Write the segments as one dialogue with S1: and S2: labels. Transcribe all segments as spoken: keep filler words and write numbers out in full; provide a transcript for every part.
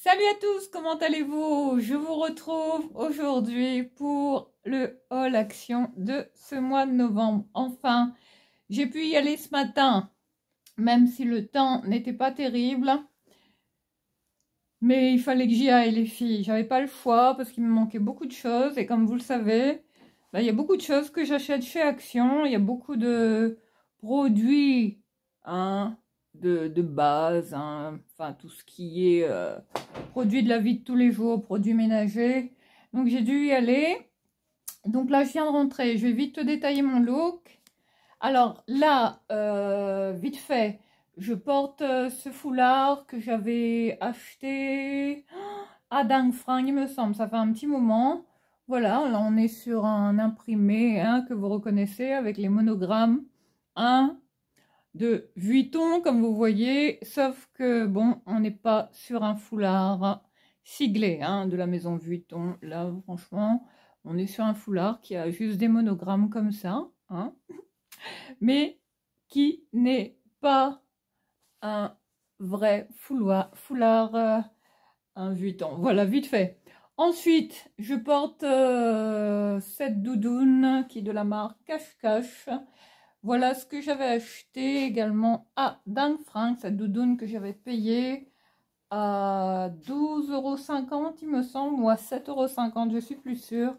S1: Salut à tous, comment allez-vous? Je vous retrouve aujourd'hui pour le haul action de ce mois de novembre. Enfin, j'ai pu y aller ce matin, même si le temps n'était pas terrible. Mais il fallait que j'y aille, les filles. J'avais pas le choix parce qu'il me manquait beaucoup de choses. Et comme vous le savez, bah, il y a beaucoup de choses que j'achète chez Action. Il y a beaucoup de produits, hein, de, de base, hein, enfin tout ce qui est euh, produits de la vie de tous les jours, produits ménagers. Donc j'ai dû y aller. Donc là, je viens de rentrer. Je vais vite te détailler mon look. Alors là, euh, vite fait, je porte euh, ce foulard que j'avais acheté à Dang Fringues, il me semble. Ça fait un petit moment. Voilà, là on est sur un imprimé hein, que vous reconnaissez avec les monogrammes un de Vuitton, comme vous voyez. Sauf que, bon, on n'est pas sur un foulard siglé hein, de la maison Vuitton. Là, franchement, on est sur un foulard qui a juste des monogrammes comme ça. Hein, mais qui n'est pas un vrai foulard, foulard euh, un Vuitton. Voilà, vite fait. Ensuite, je porte euh, cette doudoune qui est de la marque Cache-Cache. Voilà ce que j'avais acheté également à Dang Fringues, cette doudoune que j'avais payée à douze euros cinquante, il me semble, ou à sept euros cinquante, je suis plus sûre.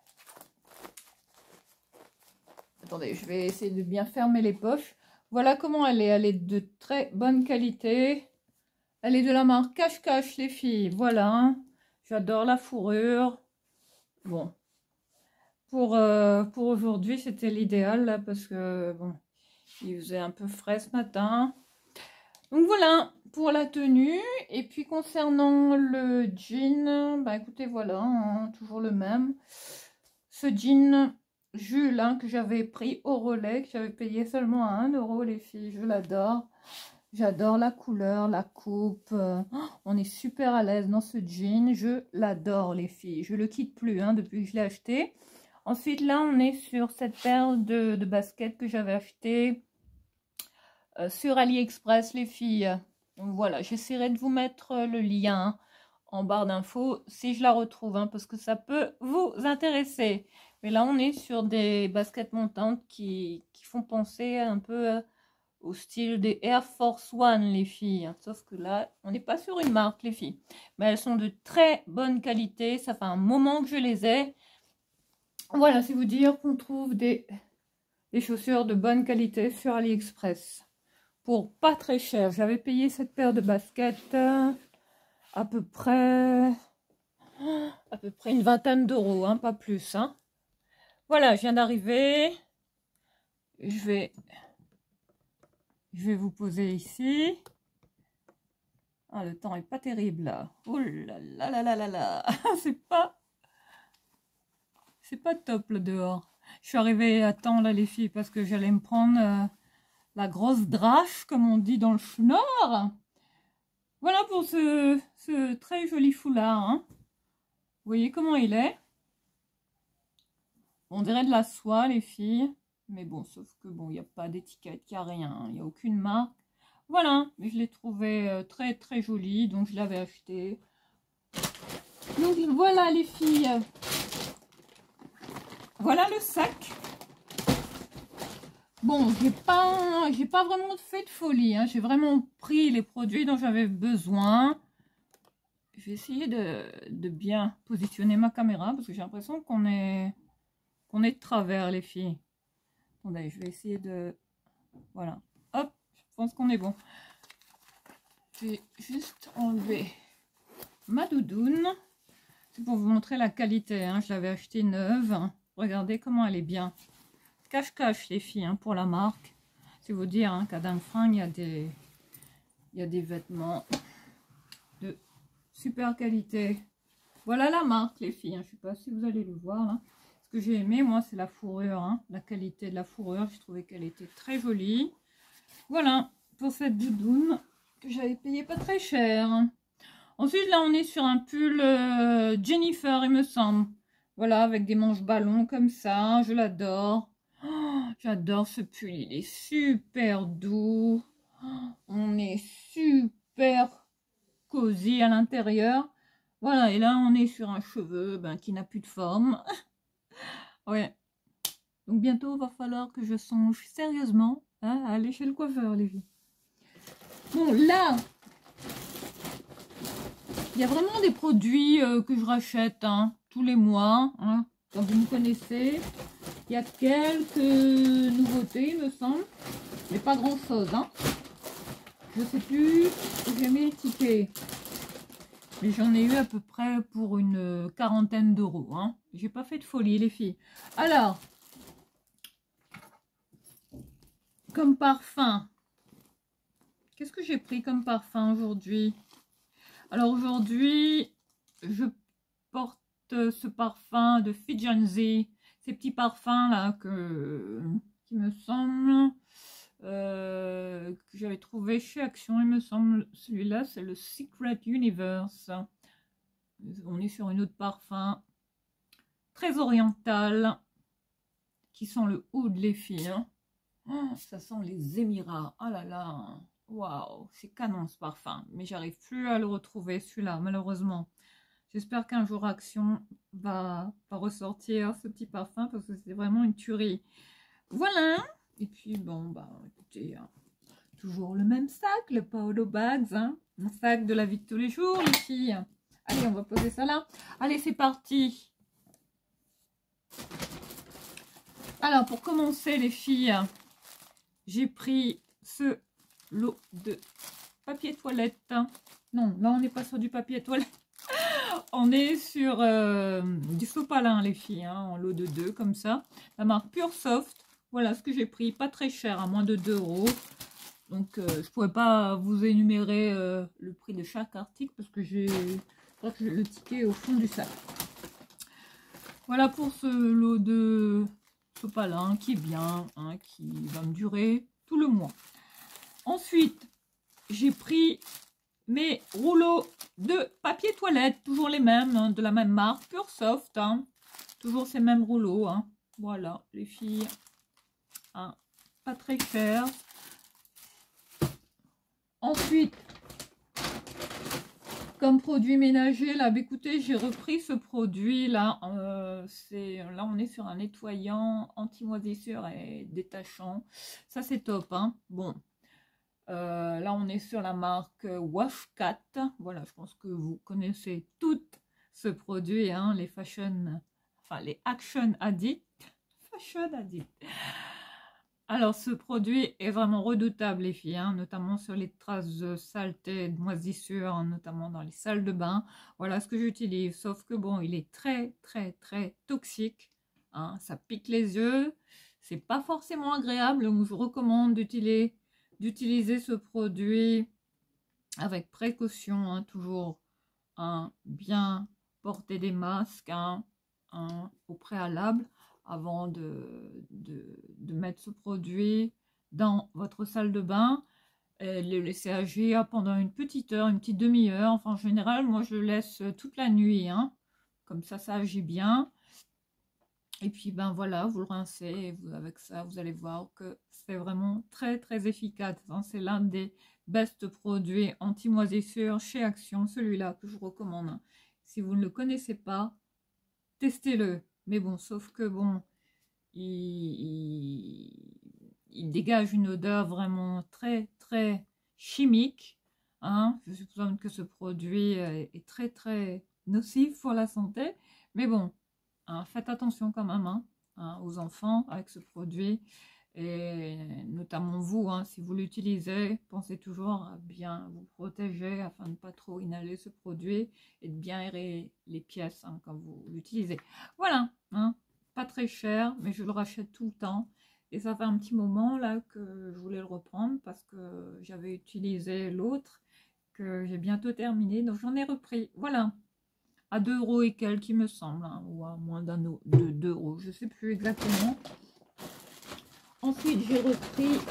S1: Attendez, je vais essayer de bien fermer les poches. Voilà comment elle est. Elle est de très bonne qualité. Elle est de la marque Cache-Cache, les filles. Voilà. J'adore la fourrure. Bon. Pour, euh, pour aujourd'hui, c'était l'idéal, là, parce que, bon, il faisait un peu frais ce matin. Donc, voilà, pour la tenue. Et puis, concernant le jean, bah, écoutez, voilà, hein, toujours le même. Ce jean Jules, hein, que j'avais pris au relais, que j'avais payé seulement à un euro, les filles. Je l'adore. J'adore la couleur, la coupe. Euh, on est super à l'aise dans ce jean. Je l'adore, les filles. Je le quitte plus hein, depuis que je l'ai acheté. Ensuite, là, on est sur cette paire de, de baskets que j'avais acheté euh, sur AliExpress, les filles. Donc voilà, j'essaierai de vous mettre le lien en barre d'infos si je la retrouve, hein, parce que ça peut vous intéresser. Mais là, on est sur des baskets montantes qui, qui font penser un peu euh, au style des Air Force One, les filles. Hein. Sauf que là, on n'est pas sur une marque, les filles. Mais elles sont de très bonne qualité. Ça fait un moment que je les ai. Voilà, c'est vous dire qu'on trouve des, des chaussures de bonne qualité sur AliExpress. Pour pas très cher. J'avais payé cette paire de baskets euh, à peu près... à peu près une vingtaine d'euros, hein, pas plus. Hein. Voilà, je viens d'arriver. Je vais... Je vais vous poser ici. Ah, le temps est pas terrible là. Oh là là là là là là. C'est pas... C'est pas top là dehors. Je suis arrivée à temps là les filles parce que j'allais me prendre euh, la grosse drache comme on dit dans le Nord. Voilà pour ce, ce très joli foulard. Hein. Vous voyez comment il est? On dirait de la soie les filles. Mais bon, sauf que bon, il n'y a pas d'étiquette, il n'y a rien. Il n'y a aucune marque. Voilà, mais je l'ai trouvé euh, très très joli, donc je l'avais acheté. Donc voilà les filles. Voilà le sac. Bon, j'ai pas, j'ai pas vraiment fait de folie. Hein. J'ai vraiment pris les produits dont j'avais besoin. Je vais essayer de, de bien positionner ma caméra parce que j'ai l'impression qu'on est, qu'on est de travers les filles. Attendez, je vais essayer de, voilà. Hop, je pense qu'on est bon. Je vais juste enlever ma doudoune. C'est pour vous montrer la qualité. Hein. Je l'avais achetée neuve. Regardez comment elle est bien. Cache-cache les filles hein, pour la marque. C'est vous dire hein, qu'à Dang Fringues, il y a des, il y a des vêtements de super qualité. Voilà la marque les filles. Hein. Je ne sais pas si vous allez le voir là. Ce que j'ai aimé moi c'est la fourrure. Hein. La qualité de la fourrure. J'ai trouvé qu'elle était très jolie. Voilà pour cette doudoune que j'avais payé pas très cher. Ensuite, là, on est sur un pull euh, Jennifer, il me semble. Voilà, avec des manches ballons comme ça. Je l'adore. Oh, j'adore ce pull. Il est super doux. Oh, on est super cosy à l'intérieur. Voilà, et là, on est sur un cheveu ben, qui n'a plus de forme. Ouais. Donc, bientôt, il va falloir que je songe sérieusement hein, à aller chez le coiffeur, les filles. Bon, là, il y a vraiment des produits euh, que je rachète hein, tous les mois. Hein, comme vous me connaissez. Il y a quelques nouveautés, il me semble. Mais pas grand-chose. Hein. Je sais plus où j'ai mis le ticket. Mais j'en ai eu à peu près pour une quarantaine d'euros. Hein. J'ai pas fait de folie, les filles. Alors, comme parfum, qu'est-ce que j'ai pris comme parfum aujourd'hui? Alors aujourd'hui, je porte ce parfum de Fijanzi. Ces petits parfums là que, qui me semble euh, que j'avais trouvé chez Action. Il me semble celui-là, c'est le Secret Universe. On est sur une autre parfum très oriental qui sent le oud, les filles. Hein. Oh, ça sent les Émirats. Oh là là. Waouh, c'est canon ce parfum. Mais j'arrive plus à le retrouver celui-là, malheureusement. J'espère qu'un jour Action va, va ressortir ce petit parfum parce que c'est vraiment une tuerie. Voilà. Et puis bon, bah écoutez, hein, toujours le même sac, le Paolo Bags. Hein, un sac de la vie de tous les jours, les filles. Allez, on va poser ça là. Allez, c'est parti. Alors, pour commencer, les filles, j'ai pris ce lot de papier toilette. Non, là, on n'est pas sur du papier toilette. On est sur euh, du sopalin, les filles, hein, en lot de deux, comme ça. La marque Pure Soft. Voilà ce que j'ai pris. Pas très cher, à moins de deux euros. Donc, euh, je ne pourrais pas vous énumérer euh, le prix de chaque article parce que j'ai le ticket au fond du sac. Voilà pour ce lot de sopalin qui est bien, hein, qui va me durer tout le mois. Ensuite, j'ai pris mes rouleaux de papier toilette, toujours les mêmes, hein, de la même marque, Pure Soft. Hein, toujours ces mêmes rouleaux. Hein. Voilà, les filles. Hein, pas très cher. Ensuite, comme produit ménager, là, bah, écoutez, j'ai repris ce produit là. Euh, c'est là, on est sur un nettoyant anti-moisissure et détachant. Ça, c'est top. Hein. Bon, euh, là, on est sur la marque Washcat. Voilà, je pense que vous connaissez tout ce produit, hein, les fashion, enfin les action addicts, fashion addicts. Alors, ce produit est vraiment redoutable, les filles, hein, notamment sur les traces de saleté, de moisissure, hein, notamment dans les salles de bain. Voilà ce que j'utilise, sauf que bon, il est très, très, très toxique. Hein, ça pique les yeux, c'est pas forcément agréable, donc je vous recommande d'utiliser d'utiliser ce produit avec précaution, hein, toujours hein, bien porter des masques hein, hein, au préalable. Avant de, de, de mettre ce produit dans votre salle de bain et le laisser agir pendant une petite heure, une petite demi-heure. Enfin, en général, moi, je le laisse toute la nuit. Hein. Comme ça, ça agit bien. Et puis, ben voilà, vous le rincez. Et vous, avec ça, vous allez voir que c'est vraiment très, très efficace. Hein. C'est l'un des best produits anti-moisissure chez Action. Celui-là que je vous recommande. Hein. Si vous ne le connaissez pas, testez-le. Mais bon, sauf que bon, il, il, il dégage une odeur vraiment très, très chimique. Hein. Je suppose que ce produit est très, très nocif pour la santé. Mais bon, hein, faites attention quand même hein, hein, aux enfants avec ce produit. Et notamment vous, hein, si vous l'utilisez, pensez toujours à bien vous protéger afin de ne pas trop inhaler ce produit et de bien aérer les pièces hein, quand vous l'utilisez. Voilà, hein, pas très cher, mais je le rachète tout le temps. Et ça fait un petit moment là que je voulais le reprendre parce que j'avais utilisé l'autre que j'ai bientôt terminé. Donc j'en ai repris, voilà, à deux euros et quelques il me semble, hein, ou à moins d'un euro, de deux euros, je ne sais plus exactement. Ensuite, j'ai repris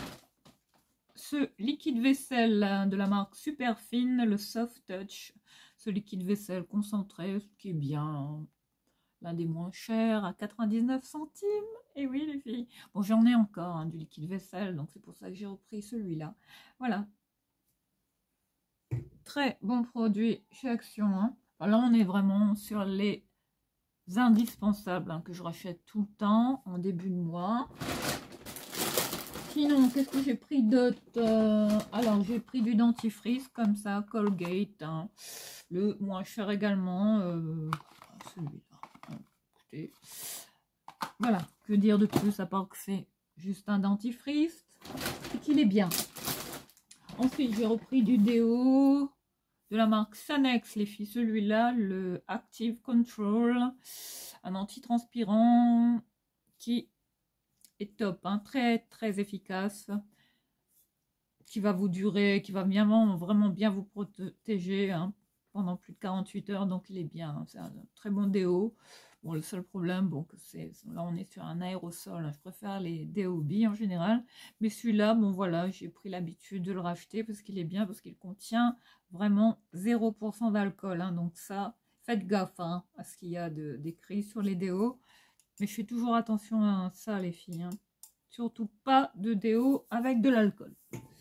S1: ce liquide vaisselle de la marque Superfine, le Soft Touch. Ce liquide vaisselle concentré, ce qui est bien, l'un des moins chers, à quatre-vingt-dix-neuf centimes. Et oui, les filles. Bon, j'en ai encore hein, du liquide vaisselle, donc c'est pour ça que j'ai repris celui-là. Voilà. très bons produits chez Action. Hein. Là, on est vraiment sur les indispensables hein, que je rachète tout le temps en début de mois. Sinon, qu'est-ce que j'ai pris d'autre? euh, Alors, j'ai pris du dentifrice comme ça, Colgate. Hein. Le moins cher également. Euh, Celui-là. Écoutez. Voilà, que dire de plus à part que c'est juste un dentifrice et qu'il est bien. Ensuite, j'ai repris du déo de la marque Sanex, les filles. Celui-là, le Active Control, un antitranspirant qui est top, hein, très très efficace, qui va vous durer, qui va bien, vraiment bien vous protéger hein, pendant plus de quarante-huit heures. Donc, il est bien, hein, c'est un très bon déo. Bon, le seul problème, bon, c'est là on est sur un aérosol, hein. Je préfère les déos billes en général, mais celui-là, bon voilà, j'ai pris l'habitude de le racheter parce qu'il est bien, parce qu'il contient vraiment zéro pour cent d'alcool, hein. Donc ça, faites gaffe hein, à ce qu'il y a d'écrit sur les déos, mais je fais toujours attention à ça les filles, hein. Surtout pas de déo avec de l'alcool.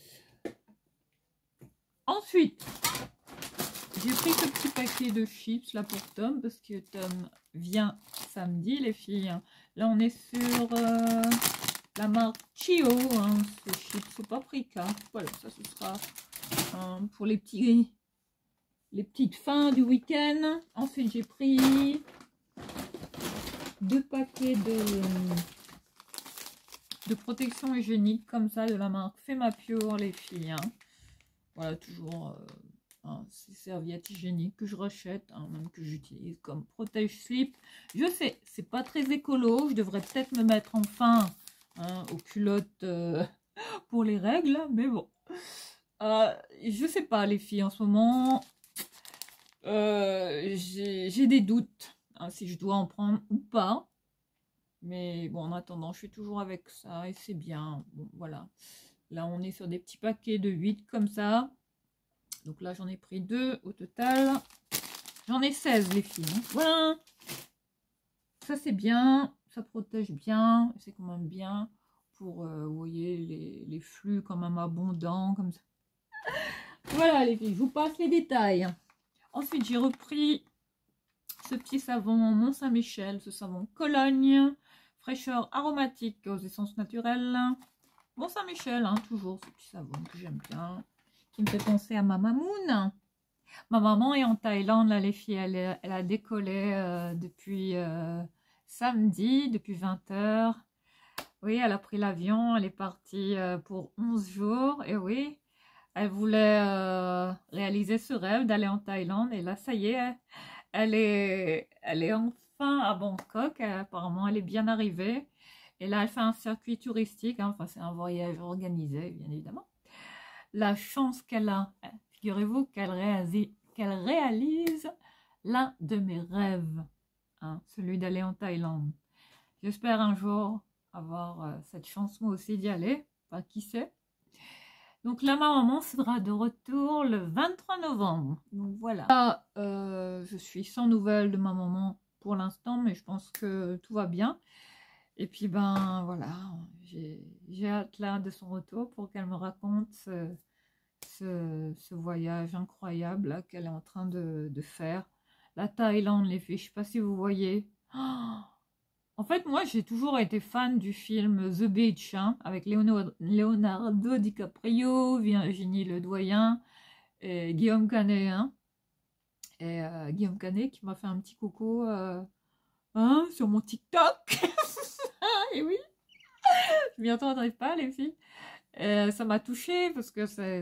S1: Ensuite, j'ai pris ce petit paquet de chips là pour Tom parce que Tom vient samedi les filles. Là on est sur euh, la marque Chio, hein, ce chips au paprika. Voilà, ça ce sera hein, pour les petits les petites fins du week-end. Ensuite j'ai pris deux paquets de de protection hygiénique comme ça de la marque Femapure les filles. Hein. Voilà, toujours euh, hein, ces serviettes hygiéniques que je rachète, hein, même que j'utilise comme protège-slip. Je sais, c'est pas très écolo, je devrais peut-être me mettre enfin hein, aux culottes euh, pour les règles, mais bon. Euh, je sais pas les filles, en ce moment, euh, j'ai des doutes hein, si je dois en prendre ou pas. Mais bon, en attendant, je suis toujours avec ça et c'est bien. Bon, voilà. Là, on est sur des petits paquets de huit comme ça. Donc là, j'en ai pris deux au total. J'en ai seize, les filles. Hein. Voilà. Ça, c'est bien. Ça protège bien. C'est quand même bien pour, euh, vous voyez, les, les flux quand même abondants, comme ça. Voilà, les filles. Je vous passe les détails. Ensuite, j'ai repris ce petit savon Mont-Saint-Michel. Ce savon Cologne. Fraîcheur aromatique aux essences naturelles. Mont-Saint-Michel, hein, toujours ce petit savon que j'aime bien. Qui me fait penser à ma mamoune. Ma maman est en Thaïlande, là les filles, elle, est, elle a décollé euh, depuis euh, samedi, depuis vingt heures. Oui, elle a pris l'avion, elle est partie euh, pour onze jours. Et oui, elle voulait euh, réaliser ce rêve d'aller en Thaïlande. Et là, ça y est, elle est, elle est enfin à Bangkok. Apparemment, elle est bien arrivée. Et là, elle fait un circuit touristique. Hein, enfin, c'est un voyage organisé, bien évidemment. La chance qu'elle a, figurez-vous qu'elle réalise, qu'elle réalise l'un de mes rêves, hein, celui d'aller en Thaïlande. J'espère un jour avoir euh, cette chance moi aussi d'y aller, enfin qui sait. Donc là, ma maman sera de retour le vingt-trois novembre. Donc voilà. Là, euh, je suis sans nouvelles de ma maman pour l'instant, mais je pense que tout va bien. Et puis ben voilà, j'ai hâte là de son retour pour qu'elle me raconte ce, ce, ce voyage incroyable qu'elle est en train de, de faire. La Thaïlande, les filles, je ne sais pas si vous voyez. Oh, en fait, moi, j'ai toujours été fan du film The Beach, hein, avec Leonardo, Leonardo DiCaprio, Virginie Ledoyen et Guillaume Canet. Hein. Et euh, Guillaume Canet qui m'a fait un petit coucou euh, hein, sur mon TikTok. Et oui, je m'y attendrais pas, les filles. Et ça m'a touchée parce que c'est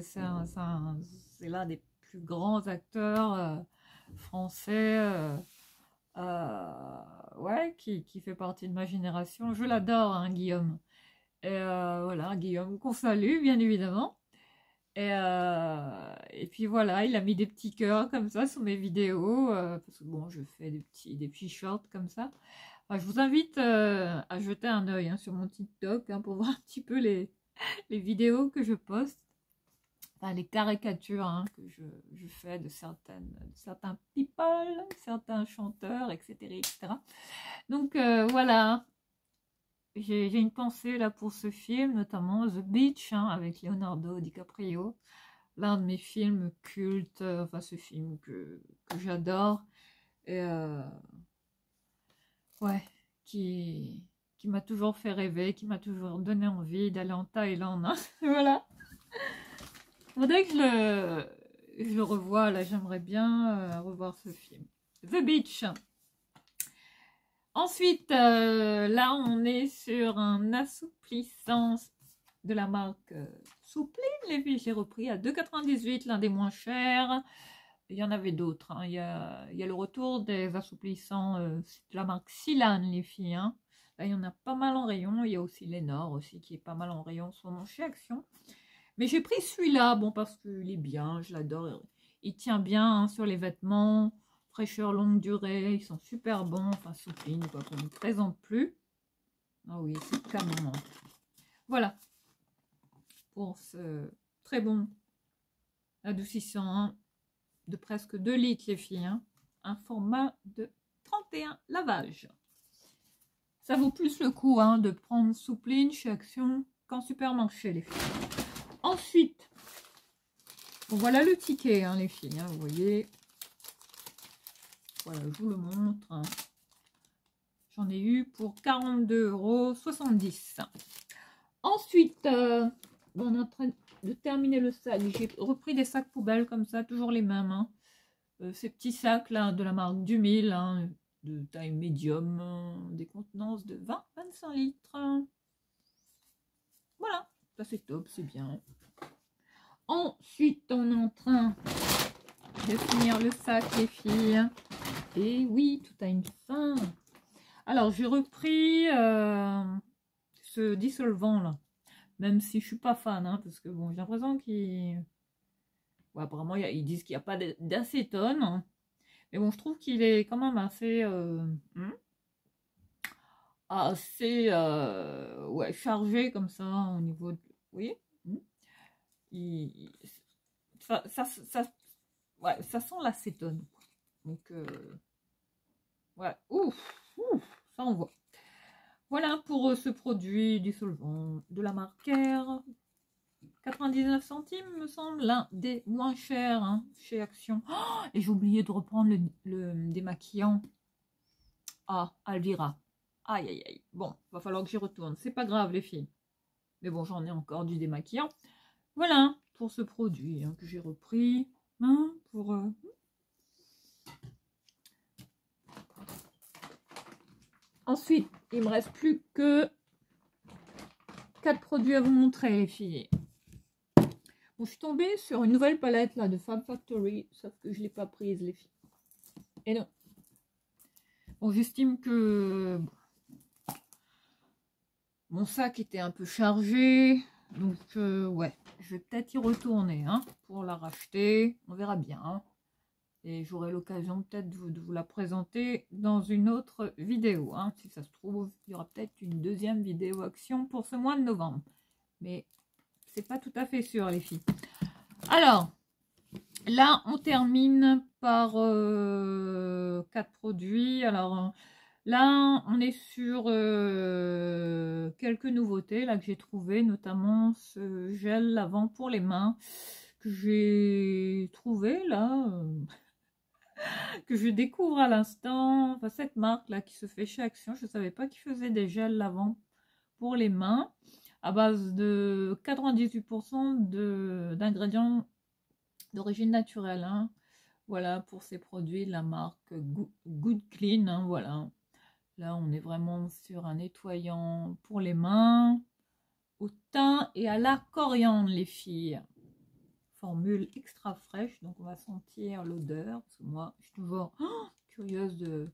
S1: l'un des plus grands acteurs euh, français. Euh, Euh, ouais, qui, qui fait partie de ma génération. Je l'adore, hein, Guillaume. Et euh, voilà, Guillaume, qu'on salue, bien évidemment. Et, euh, et puis voilà, il a mis des petits cœurs comme ça sur mes vidéos. Euh, parce que bon, je fais des petits, des petits shorts comme ça. Enfin, je vous invite euh, à jeter un œil hein, sur mon TikTok hein, pour voir un petit peu les, les vidéos que je poste. Enfin, les caricatures hein, que je, je fais de, certaines, de certains people, certains chanteurs, et cetera et cetera. Donc euh, voilà, j'ai une pensée là pour ce film, notamment The Beach, hein, avec Leonardo DiCaprio. l'un de mes films cultes, enfin ce film que, que j'adore, et euh, ouais, qui, qui m'a toujours fait rêver, qui m'a toujours donné envie d'aller en Thaïlande, hein. Voilà. Faudrait que je le, je le revoie, là, j'aimerais bien euh, revoir ce film. The Beach. Ensuite, euh, là, on est sur un assouplissant de la marque euh, Soupline, les filles. J'ai repris à deux quatre-vingt-dix-huit, l'un des moins chers. Il y en avait d'autres, hein. Il y a, il y a le retour des assouplissants euh, de la marque Silan, les filles, hein. Là, il y en a pas mal en rayon. Il y a aussi l'Enor aussi, qui est pas mal en rayon, sur mon chez Action. Mais j'ai pris celui-là, bon, parce qu'il est bien, je l'adore. Il tient bien, hein, sur les vêtements, fraîcheur longue durée, ils sont super bons. Enfin, Soupline, quoi, qu'on ne présente plus. Ah oui, c'est canon, hein. Voilà, pour ce très bon adoucissant, hein, de presque deux litres, les filles, hein. Un format de trente et un lavages. Ça vaut plus le coup, hein, de prendre Soupline chez Action qu'en supermarché, les filles. Ensuite, bon, voilà le ticket, hein, les filles, hein, vous voyez. Voilà, je vous le montre, hein. J'en ai eu pour quarante-deux euros soixante-dix. Ensuite, euh, bon, on est en train de terminer le sac. J'ai repris des sacs poubelles comme ça, toujours les mêmes, hein. Euh, ces petits sacs là de la marque du mille, hein, de taille médium, hein, des contenances de vingt à vingt-cinq litres. Voilà, ça c'est top, c'est bien. Ensuite, on est en train de finir le sac, les filles. Et oui, tout a une fin. Alors, j'ai repris euh, ce dissolvant là, même si je suis pas fan, hein, parce que bon, j'ai l'impression qu'il... Ouais, apparemment, ils disent qu'il n'y a pas d'acétone, hein. Mais bon, je trouve qu'il est quand même assez... Euh, hmm, assez euh, ouais, chargé comme ça au niveau de... Vous voyez, hmm, il, ça, ça, ça, ouais, ça sent l'acétone. Donc, euh, ouais, ouf, ouf, ça on voit. Voilà pour euh, ce produit dissolvant de la marque Air. quatre-vingt-dix-neuf centimes, me semble, l'un des moins chers, hein, chez Action. Oh, et j'ai oublié de reprendre le, le démaquillant. Ah, Alvira. Aïe, aïe, aïe. Bon, va falloir que j'y retourne. C'est pas grave, les filles. Mais bon, j'en ai encore du démaquillant. Voilà, pour ce produit, hein, que j'ai repris. Hein, pour... Euh... Ensuite, il me reste plus que quatre produits à vous montrer, les filles. Bon, je suis tombée sur une nouvelle palette là de Fab Factory, sauf que je ne l'ai pas prise, les filles. Et non. Bon, j'estime que mon sac était un peu chargé, donc euh, ouais, je vais peut-être y retourner, hein, pour la racheter. On verra bien, hein. Et j'aurai l'occasion peut-être de, de vous la présenter dans une autre vidéo, hein. Si ça se trouve, il y aura peut-être une deuxième vidéo action pour ce mois de novembre. Mais c'est pas tout à fait sûr, les filles. Alors, là, on termine par euh, quatre produits. Alors, là, on est sur euh, quelques nouveautés là que j'ai trouvé, notamment ce gel lavant pour les mains que j'ai trouvé là, euh, que je découvre à l'instant. Enfin, cette marque là qui se fait chez Action, je ne savais pas qu'ils faisaient des gels lavant pour les mains à base de quatre-vingt-dix-huit pour cent d'ingrédients d'origine naturelle, hein. Voilà pour ces produits de la marque Good Clean, hein, voilà. Là, on est vraiment sur un nettoyant pour les mains, au thym et à la coriandre, les filles. Formule extra fraîche, donc on va sentir l'odeur. Parce que moi, je suis toujours oh, curieuse de...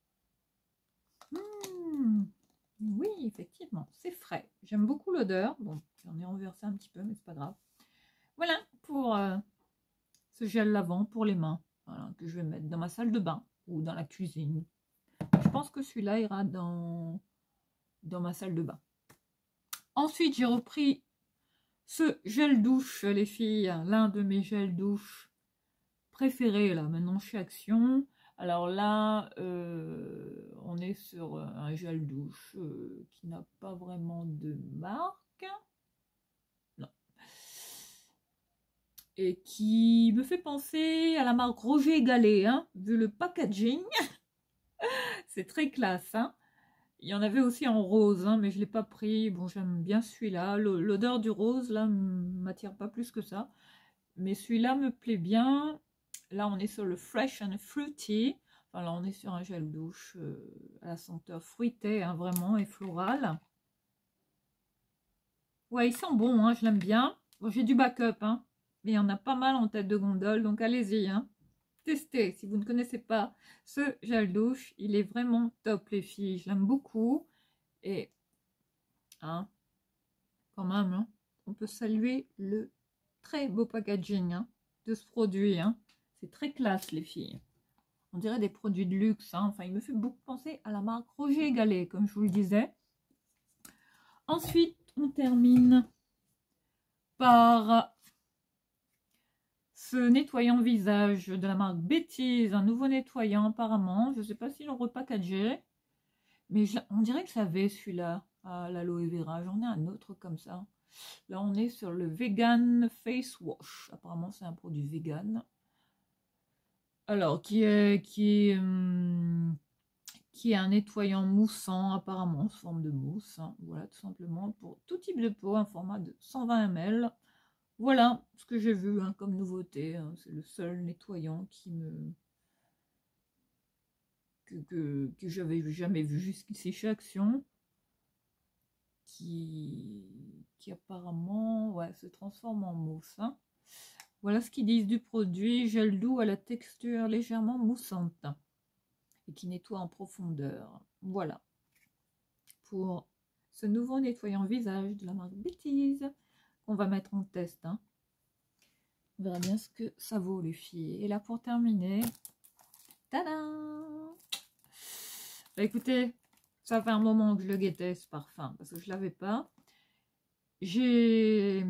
S1: Mmh, oui, effectivement, c'est frais. J'aime beaucoup l'odeur. Bon, j'en ai renversé un petit peu, mais c'est pas grave. Voilà pour euh, ce gel lavant pour les mains. Voilà, que je vais mettre dans ma salle de bain ou dans la cuisine. Je pense que celui-là ira dans, dans ma salle de bain. Ensuite, j'ai repris ce gel douche, les filles. L'un de mes gels douche préférés, là, maintenant chez Action. Alors là, euh, on est sur un gel douche euh, qui n'a pas vraiment de marque. Non. et qui me fait penser à la marque Roger Gallet, hein, vu le packaging. C'est très classe, hein. Il y en avait aussi en rose, hein, mais je ne l'ai pas pris. Bon, j'aime bien celui-là. L'odeur du rose, là, ne m'attire pas plus que ça. Mais celui-là me plaît bien. Là, on est sur le Fresh and Fruity. Enfin, là, on est sur un gel douche euh, à la senteur fruitée, hein, vraiment, et florale. Ouais, il sent bon, hein, je l'aime bien. Bon, j'ai du backup, hein, mais il y en a pas mal en tête de gondole, donc allez-y, hein. Testez. Si vous ne connaissez pas ce gel douche, il est vraiment top, les filles. Je l'aime beaucoup. Et, hein, quand même, hein, on peut saluer le très beau packaging, hein, de ce produit, hein. C'est très classe, les filles. On dirait des produits de luxe, hein. Enfin, il me fait beaucoup penser à la marque Roger Gallet, comme je vous le disais. Ensuite, on termine par ce nettoyant visage de la marque Bêtise, un nouveau nettoyant apparemment. Je ne sais pas s'ils l'ont repackagé, mais je, on dirait que ça avait celui-là, à l'aloe vera. J'en ai un autre comme ça. Là, on est sur le Vegan Face Wash. Apparemment, c'est un produit vegan. Alors, qui est, qui est, hum, qui est un nettoyant moussant, apparemment, sous forme de mousse. Hein. Voilà, tout simplement, pour tout type de peau, un format de cent vingt millilitres. Voilà ce que j'ai vu, hein, comme nouveauté. Hein. C'est le seul nettoyant qui me... que, que, que j'avais jamais vu jusqu'ici chez Action. Qui, qui apparemment ouais, se transforme en mousse. Hein. Voilà ce qu'ils disent du produit. Gel doux à la texture légèrement moussante. Et qui nettoie en profondeur. Voilà. Pour ce nouveau nettoyant visage de la marque Bêtise. On va mettre en test. Hein. On verra bien ce que ça vaut, les filles. Et là, pour terminer, tadam! Bah, écoutez, ça fait un moment que je le guettais, ce parfum, parce que je ne l'avais pas. J'ai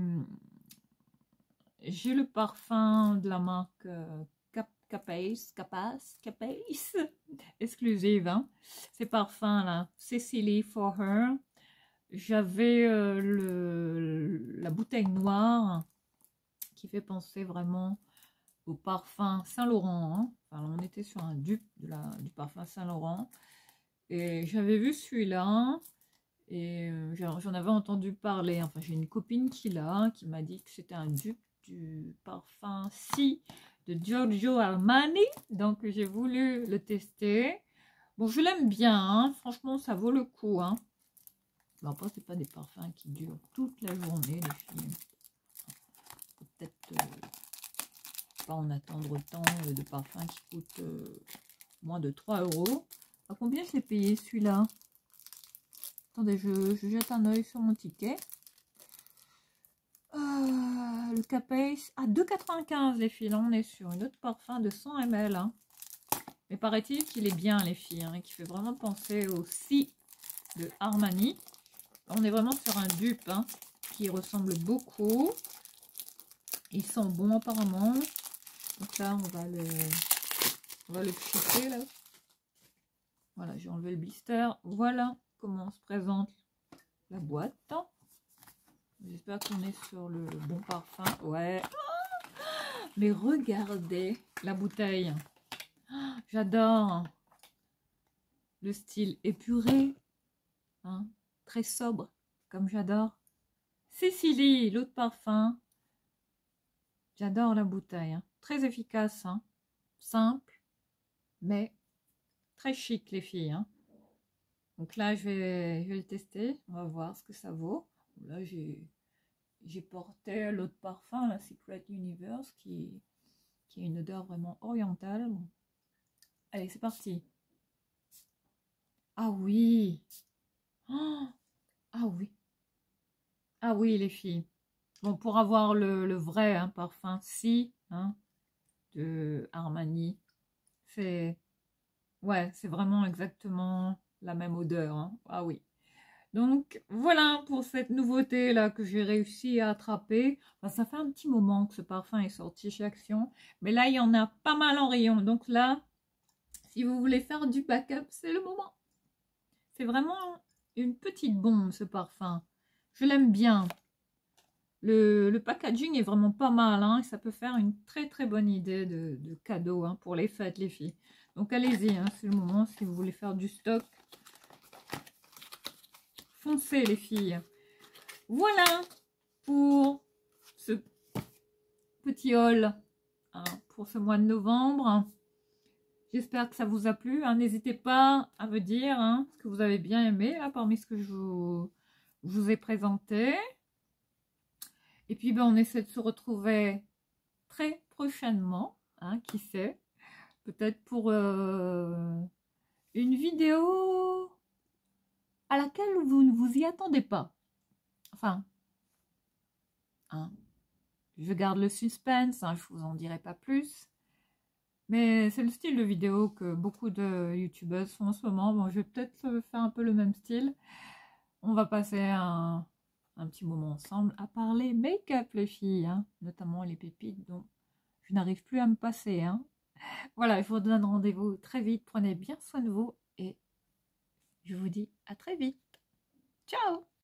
S1: j'ai le parfum de la marque euh, Cap Capace, Capace, Capace, exclusive. Hein. Ces parfums-là, Cecily for Her. J'avais euh, le la bouteille noire qui fait penser vraiment au parfum Saint-Laurent. Hein. Enfin, on était sur un dupe de la, du parfum Saint-Laurent. Et j'avais vu celui-là. Et euh, j'en avais entendu parler. Enfin, j'ai une copine qui l'a, qui m'a dit que c'était un dupe du parfum Si de Giorgio Armani. Donc, j'ai voulu le tester. Bon, je l'aime bien. Hein. Franchement, ça vaut le coup. Hein. Bon, après, c'est pas des parfums qui durent toute la journée, les filles. Peut-être euh, pas en attendre tant euh, de parfums qui coûtent euh, moins de trois euros. À combien je l'ai payé celui-là? Attendez, je, je jette un œil sur mon ticket. Euh, le Capace à deux quatre-vingt-quinze, les filles. Là, on est sur une autre parfum de cent millilitres. Hein. Mais paraît-il qu'il est bien, les filles, hein, qui fait vraiment penser au Si de Armani. On est vraiment sur un dupe hein, qui ressemble beaucoup. Ils sont bons apparemment. Donc là, on va le, on va le pchiter là. Voilà, j'ai enlevé le blister. Voilà comment se présente la boîte. J'espère qu'on est sur le bon parfum. Ouais. Mais regardez la bouteille. J'adore le style épuré. Hein, très sobre, comme j'adore. Cecily, l'autre parfum. J'adore la bouteille. Hein. Très efficace. Hein. Simple, mais très chic, les filles. Hein. Donc là, je vais, je vais le tester. On va voir ce que ça vaut. Là, j'ai j'ai porté l'autre parfum, la Secret Universe, qui, qui a une odeur vraiment orientale. Allez, c'est parti. Ah oui. Oh, ah oui. Ah oui, les filles. Bon, pour avoir le, le vrai hein, parfum Si hein, de Armani, c'est ouais, c'est vraiment exactement la même odeur. Hein. Ah oui. Donc voilà pour cette nouveauté là que j'ai réussi à attraper. Enfin, ça fait un petit moment que ce parfum est sorti chez Action, mais là il y en a pas mal en rayon. Donc là, si vous voulez faire du backup, c'est le moment. C'est vraiment une petite bombe ce parfum. Je l'aime bien. Le, le packaging est vraiment pas mal, hein, et ça peut faire une très très bonne idée de, de cadeau, hein, pour les fêtes, les filles. Donc allez-y, hein, c'est le moment si vous voulez faire du stock. Foncez les filles. Voilà pour ce petit haul, hein, pour ce mois de novembre. J'espère que ça vous a plu, hein. N'hésitez pas à me dire, hein, ce que vous avez bien aimé là, parmi ce que je vous, je vous ai présenté. Et puis, ben, on essaie de se retrouver très prochainement, hein, qui sait, peut-être pour euh, une vidéo à laquelle vous ne vous y attendez pas. Enfin, hein, je garde le suspense, hein, je vous en dirai pas plus. Mais c'est le style de vidéo que beaucoup de youtubeuses font en ce moment. Bon, je vais peut-être faire un peu le même style. On va passer un, un petit moment ensemble à parler make-up, les filles, hein, notamment les pépites dont je n'arrive plus à me passer, hein. Voilà, je vous donne rendez-vous très vite. Prenez bien soin de vous et je vous dis à très vite. Ciao!